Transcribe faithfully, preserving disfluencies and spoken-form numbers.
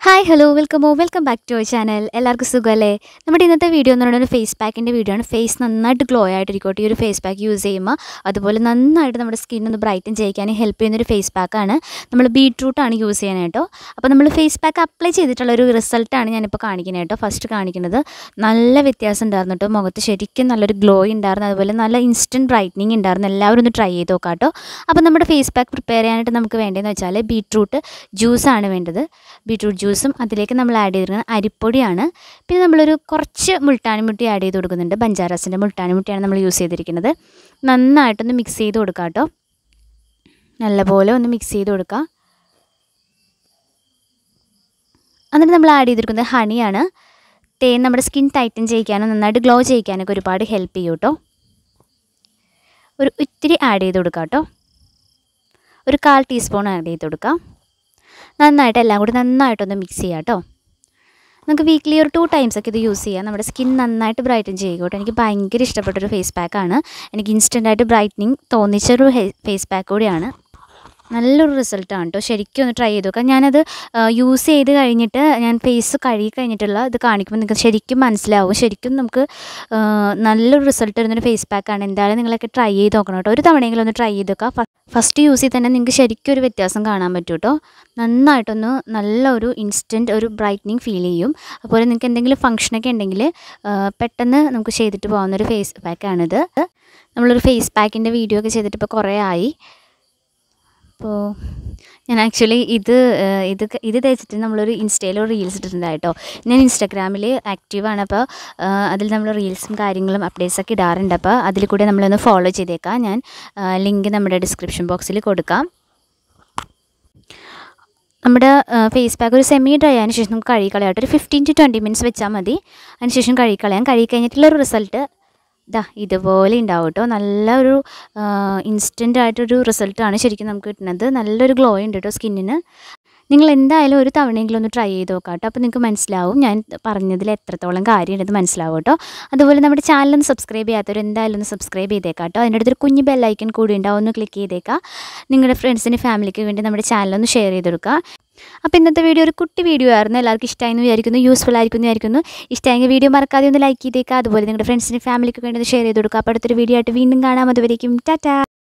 Hi hello welcome oh welcome back to our channel. എല്ലാവർക്കും സുഖമല്ലേ? നമ്മുടെ ഇന്നത്തെ വീഡിയോ എന്ന് പറയുന്നത് ഒരു ഫേസ് പാക്കിൻ്റെ വീഡിയോ ആണ്. ഫേസ് നന്നായിട്ട് ഗ്ലോ ആയിട്ടിരിക്കട്ടെ ഈ ഒരു ഫേസ് പാക്ക് യൂസ് ചെയ്യുമ്പോൾ. അതുപോലെ നന്നായിട്ട് നമ്മുടെ സ്കിൻ ഒന്ന് ബ്രൈറ്റൻ ചെയ്യിക്കാൻ ഹെൽപ്പ് ചെയ്യുന്നൊരു ഫേസ് പാക്കാണ്. നമ്മൾ ബീട്രൂട്ടാണ് യൂസ് ചെയ്യാനായിട്ടോ. അപ്പോൾ നമ്മൾ ഫേസ് പാക്ക് അപ്ലൈ ചെയ്തിട്ടുള്ള ഒരു റിസൾട്ടാണ് ഞാനിപ്പോൾ കാണിക്കുന്നത് കേട്ടോ. ഫസ്റ്റ് കാണിക്കുന്നത് നല്ല വ്യത്യാസം ഉണ്ടായിരുന്നു കേട്ടോ. മുഖത്ത് ശരിക്കും നല്ലൊരു ഗ്ലോ ഉണ്ടായിരുന്നു. അതുപോലെ നല്ല ഇൻസ്റ്റൻറ്റ് ബ്രൈറ്റനിങ് ഉണ്ടായിരുന്നു. എല്ലാവരും ഒന്ന് ട്രൈ ചെയ്ത് നോക്കാം കേട്ടോ. അപ്പോൾ നമ്മുടെ ഫേസ് പാക്ക് പ്രിപ്പയർ ചെയ്യാനായിട്ട് നമുക്ക് വേണ്ടതെന്ന് വെച്ചാൽ ബീട്രൂട്ട് ജ്യൂസാണ് വേണ്ടത്. ബീട്രൂട്ട് ജ്യൂസും അതിലേക്ക് നമ്മൾ ആഡ് ചെയ്തിരിക്കുന്നത് അരിപ്പൊടിയാണ്. പിന്നെ നമ്മളൊരു കുറച്ച് മുൾട്ടാനി മുട്ടി ആഡ് ചെയ്ത് കൊടുക്കുന്നുണ്ട്. ബഞ്ചാറസിൻ്റെ മുൾട്ടാനി മുട്ടിയാണ് നമ്മൾ യൂസ് ചെയ്തിരിക്കുന്നത്. നന്നായിട്ടൊന്ന് മിക്സ് ചെയ്ത് കൊടുക്കുക കേട്ടോ. നല്ലപോലെ ഒന്ന് മിക്സ് ചെയ്ത് കൊടുക്കുക. എന്നിട്ട് നമ്മൾ ആഡ് ചെയ്തിരിക്കുന്നത് ഹണിയാണ്. തേൻ നമ്മുടെ സ്കിൻ ടൈറ്റൻ ചെയ്യിക്കാനും നന്നായിട്ട് ഗ്ലോ ചെയ്യിക്കാനൊക്കെ ഒരുപാട് ഹെൽപ്പ് ചെയ്യും കേട്ടോ. ഒരു ഇത്തിരി ആഡ് ചെയ്ത് കൊടുക്കുക കേട്ടോ. ഒരു കാൽ ടീസ്പൂൺ ആഡ് ചെയ്ത് കൊടുക്കാം. നന്നായിട്ട് എല്ലാം കൂടി നന്നായിട്ടൊന്ന് മിക്സ് ചെയ്യാം കേട്ടോ. നമുക്ക് വീക്ക്ലി ഒരു ടു ടൈംസൊക്കെ ഇത് യൂസ് ചെയ്യാം. നമ്മുടെ സ്കിൻ നന്നായിട്ട് ബ്രൈറ്റൻ ചെയ്യുക കേട്ടോ. എനിക്ക് ഭയങ്കര ഇഷ്ടപ്പെട്ടൊരു ഫേസ് പാക്കാണ്. എനിക്ക് ഇൻസ്റ്റൻ്റായിട്ട് ബ്രൈറ്റനിങ് തോന്നിച്ചൊരു ഫേസ് പാക്ക് കൂടിയാണ്. നല്ലൊരു റിസൾട്ടാണ് കേട്ടോ. ശരിക്കും ഒന്ന് ട്രൈ ചെയ്ത് നോക്കാം. ഞാനത് യൂസ് ചെയ്ത് കഴിഞ്ഞിട്ട് ഞാൻ ഫേസ് കഴുകി കഴിഞ്ഞിട്ടുള്ള ഇത് കാണിക്കുമ്പോൾ നിങ്ങൾക്ക് ശരിക്കും മനസ്സിലാവും. ശരിക്കും നമുക്ക് നല്ലൊരു റിസൾട്ട് വരുന്നൊരു ഫേസ് പാക്കാണ്. എന്തായാലും നിങ്ങളൊക്കെ ട്രൈ ചെയ്ത് നോക്കണം കേട്ടോ. ഒരു തവണയെങ്കിലും ഒന്ന് ട്രൈ ചെയ്ത് നോക്കാം. ഫസ്റ്റ് യൂസ് ചെയ്ത് തന്നെ നിങ്ങൾക്ക് ശരിക്കും ഒരു വ്യത്യാസം കാണാൻ പറ്റും കേട്ടോ. നന്നായിട്ടൊന്ന് നല്ലൊരു ഇൻസ്റ്റൻറ്റ് ഒരു ബ്രൈറ്റനിങ് ഫീൽ ചെയ്യും. അതുപോലെ നിങ്ങൾക്ക് എന്തെങ്കിലും ഫംഗ്ഷനൊക്കെ ഉണ്ടെങ്കിൽ പെട്ടെന്ന് നമുക്ക് ചെയ്തിട്ട് പോകുന്നൊരു ഫേസ് പാക്കാണിത്. നമ്മളൊരു ഫേസ് പാക്കിൻ്റെ വീഡിയോ ഒക്കെ ചെയ്തിട്ട് ഇപ്പോൾ കുറേ ആയി. അപ്പോൾ ഞാൻ ആക്ച്വലി ഇത് ഇത് ഇത് തേച്ചിട്ട് നമ്മളൊരു ഇൻസ്റ്റയിൽ ഒരു റീൽസ് ഇട്ടിട്ടുണ്ടായിട്ടോ. ഞാൻ ഇൻസ്റ്റാഗ്രാമിൽ ആക്റ്റീവാണ്. അപ്പോൾ അതിൽ നമ്മൾ റീൽസും കാര്യങ്ങളും അപ്ഡേറ്റ്സൊക്കെ ഇടാറുണ്ട്. അപ്പോൾ അതിൽ കൂടെ നമ്മളൊന്ന് ഫോളോ ചെയ്തേക്കാം. ഞാൻ ലിങ്ക് നമ്മുടെ ഡിസ്ക്രിപ്ഷൻ ബോക്സിൽ കൊടുക്കാം. നമ്മുടെ ഫേസ് പാക്ക് ഒരു സെമി ഡ്രൈ ആയതിനു ശേഷം നമുക്ക് കഴുകി കളയാട്ടോ. ഒരു ഫിഫ്റ്റീൻ ടു ട്വൻറ്റി മിനിറ്റ്സ് വെച്ചാൽ മതി. അതിന് ശേഷം കഴുകി കളയാം. കഴുകി കഴിഞ്ഞിട്ടുള്ളൊരു റിസൾട്ട് ഇതാ ഇതുപോലെ ഉണ്ടാവും കേട്ടോ. നല്ലൊരു ഇൻസ്റ്റൻ്റ് ആയിട്ടൊരു റിസൾട്ടാണ് ശരിക്കും നമുക്ക് കിട്ടുന്നത്. നല്ലൊരു ഗ്ലോ ഉണ്ട് കേട്ടോ സ്കിന്നിന്. നിങ്ങൾ എന്തായാലും ഒരു തവണയെങ്കിലും ഒന്ന് ട്രൈ ചെയ്ത് നോക്കാം കേട്ടോ. അപ്പോൾ നിങ്ങൾക്ക് മനസ്സിലാവും ഞാൻ പറഞ്ഞതിൽ എത്രത്തോളം കാര്യമുണ്ടെന്ന് മനസ്സിലാവും കേട്ടോ. അതുപോലെ നമ്മുടെ ചാനലൊന്ന് സബ്സ്ക്രൈബ് ചെയ്യാത്തവർ എന്തായാലും ഒന്ന് സബ്സ്ക്രൈബ് ചെയ്തേക്കാം കേട്ടോ. അതിൻ്റെ അടുത്തൊരു കുഞ്ഞ് ബെല്ലൈക്കൺ കൂടി ഉണ്ടാവും. ഒന്ന് ക്ലിക്ക് ചെയ്തേക്കാം. നിങ്ങളുടെ ഫ്രണ്ട്സിന് ഫാമിലിക്ക് വേണ്ടി നമ്മുടെ ചാനലൊന്ന് ഷെയർ ചെയ്ത് കൊടുക്കുക. അപ്പോൾ ഇന്നത്തെ വീഡിയോ ഒരു കുട്ടി വീഡിയോ ആയിരുന്നു. എല്ലാവർക്കും ഇഷ്ടമായെന്ന് വിചാരിക്കുന്നു. യൂസ്ഫുൾ ആയിരിക്കും വിചാരിക്കുന്നു. ഇഷ്ടമായെങ്കിൽ വീഡിയോ മറക്കാതെ ഒന്ന് ലൈക്ക് ചെയ്തേക്കുക. അതുപോലെ നിങ്ങളുടെ ഫ്രണ്ട്സിന് ഫാമിലിക്ക് വേണ്ടി ഒന്ന് ഷെയർ ചെയ്ത് കൊടുക്കുക. അപ്പോൾ അടുത്തൊരു വീഡിയോ ആയിട്ട് വീണ്ടും കാണാം. അതുവരേക്കും ടാറ്റാ.